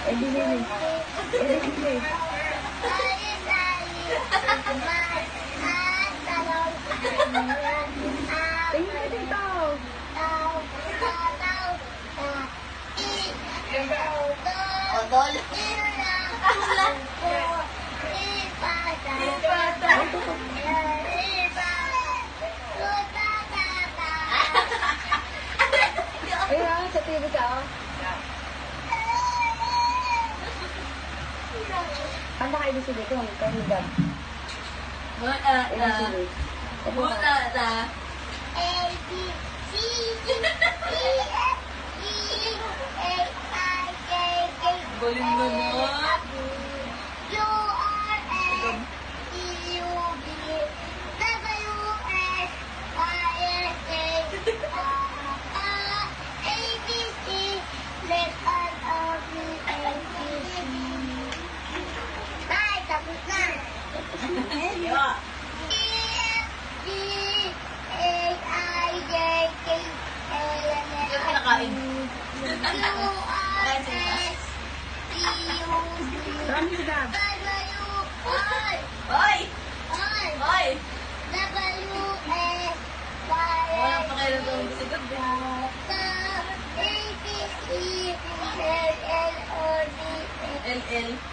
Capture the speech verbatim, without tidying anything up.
Eh, di nili. Eh, di nili. Tingin ka dito. Odol. Ayan, sa T V ka, oh. Kanta kayo dito dito, kayo ni Gab. Muna Ayan, na. sige. Ito Muna ka. na. A, B, C, D, E, F, G, H, I, J, K, Galing mo na. U, R, S, T, U, V, W, X, Y, Z, A, B, C, let us all be A, B, C. Ay, tapos na. Yeah. E, F, G, H, I, J, K, L, M, N, Yung kinakain. Q, R, S, T, U, V, Marami si Gab. W, Y, Hoy! Y, Hoy! W, S, Y, Walang pakialam daw si Gabi. A, B, C, D, L, L, O, D, L L.